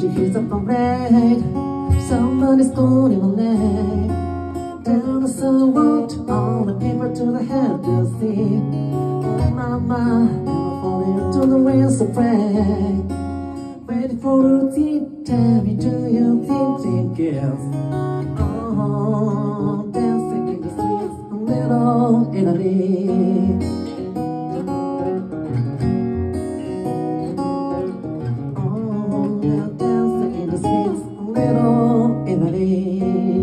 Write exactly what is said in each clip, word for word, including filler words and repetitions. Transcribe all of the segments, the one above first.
hears a parade. Somebody's calling my name. Down the sidewalk, all the people to the head to see. Oh mama, never falling into the winds of rain. Waiting for the tea, tell me do you think it gives? Oh, dancing in the streets, a little Italy. Oh, yeah, dancing in the streets, a little Italy.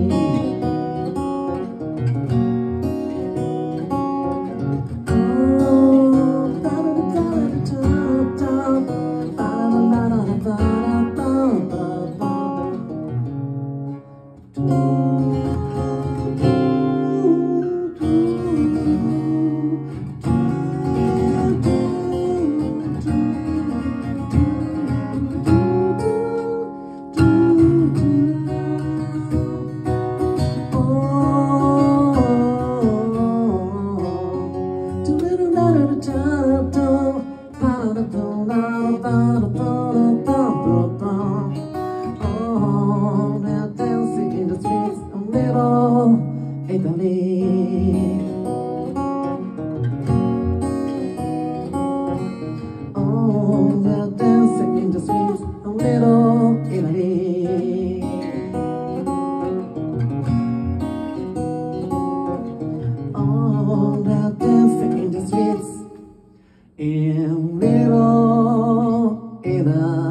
Oh, they're dancing in the streets of little Italy. Oh, they're dancing in the streets of little Italy. Oh, they're dancing in the streets in little Italy.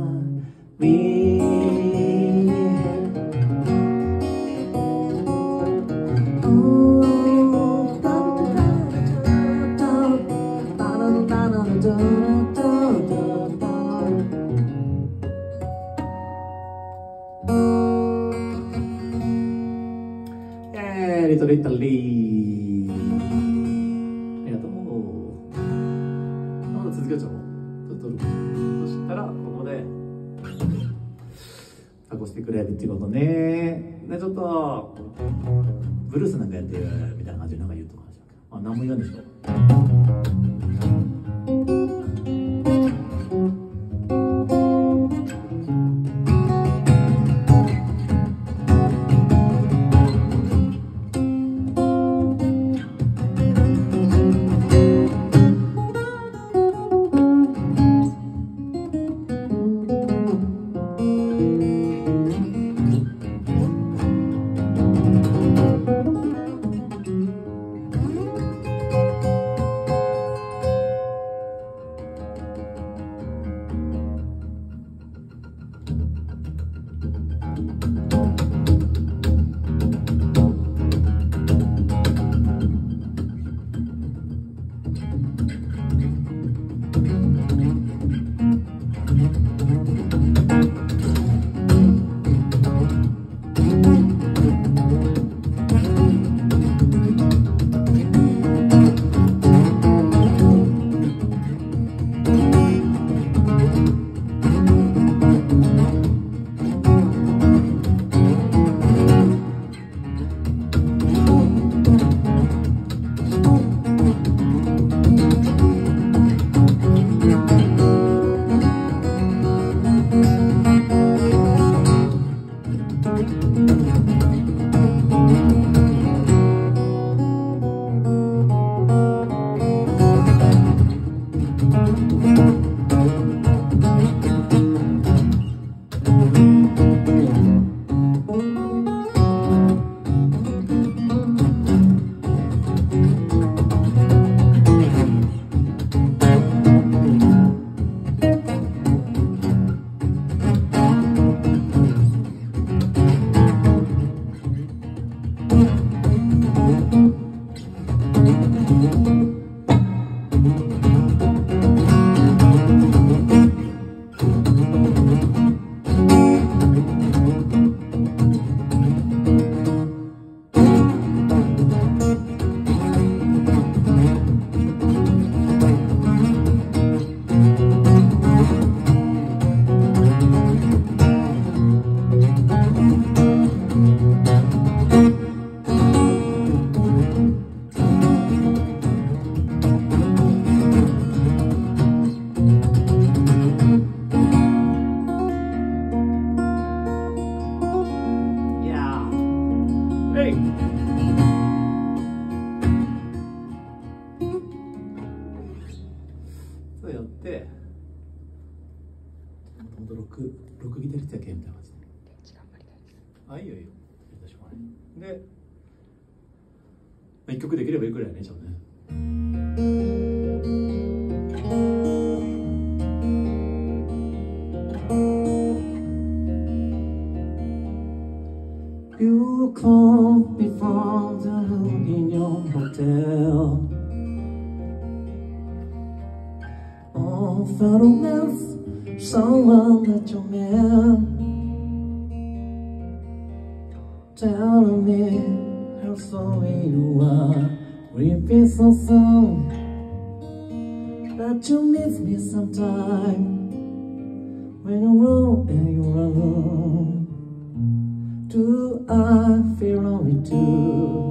えー、リトルイタリー。ありがとう。まだ続けちゃおう。ちょっとそしたらここでタコしてくれるっていうことね。でちょっとブルースなんかやってるみたいな感じでなんか言うとかしらんけど、あ、何も言わんでしょ。 それやって、もともとろく、ろくギタリストやけみたいな感じで。頑張りたいです。あ、いいよいいよ。で、いっきょくできればいくらやね、じゃあね。You called me from the room in your hotel. Oh, fellow mess, someone that you met. Tell me how sorry you are. Repeat so soon that you miss me sometime when you're wrong and you're alone. Do I feel lonely too?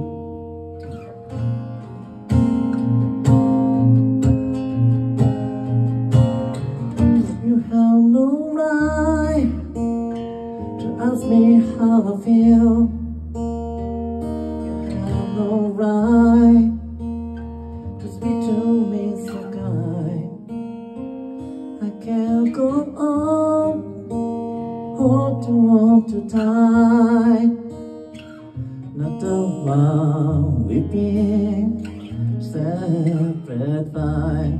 You have no right to ask me how I feel. You have no right to speak to me so kind. I can't go on holding on too tight. Not the one we've been separate by.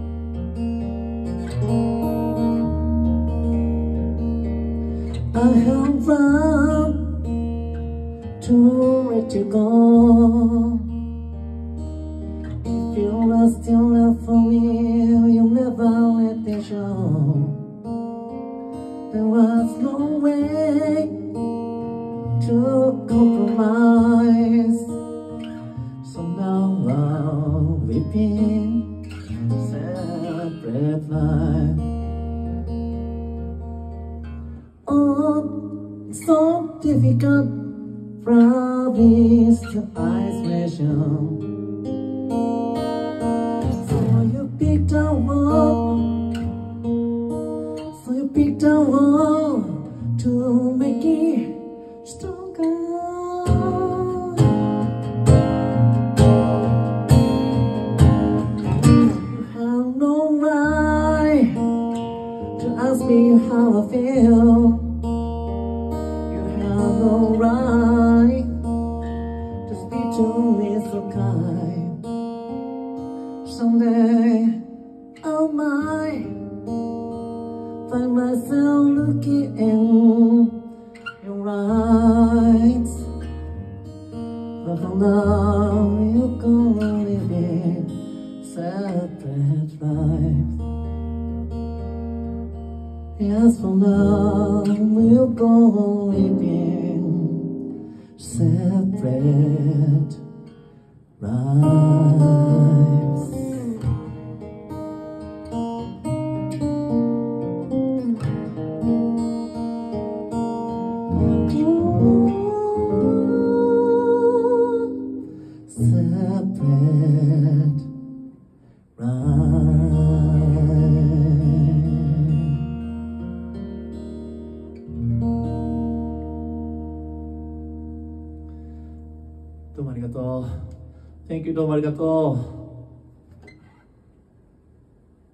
I have run to let you go. If you are still love for me, you'll never let it show. There was no way to compromise. So now I'll repeat separate life. Oh, so difficult, promise to isolation. So you picked a wall. So you picked a wall to make it stronger. You have no right to ask me how I feel. You have no right to speak to me so kind. Someday I might find myself looking in your eyes, but for now you're gonna live in separate lives. Yes, for now we're gonna live in separate lives. Separate lives. どうもありがとう。Thank you、どうもありがとう。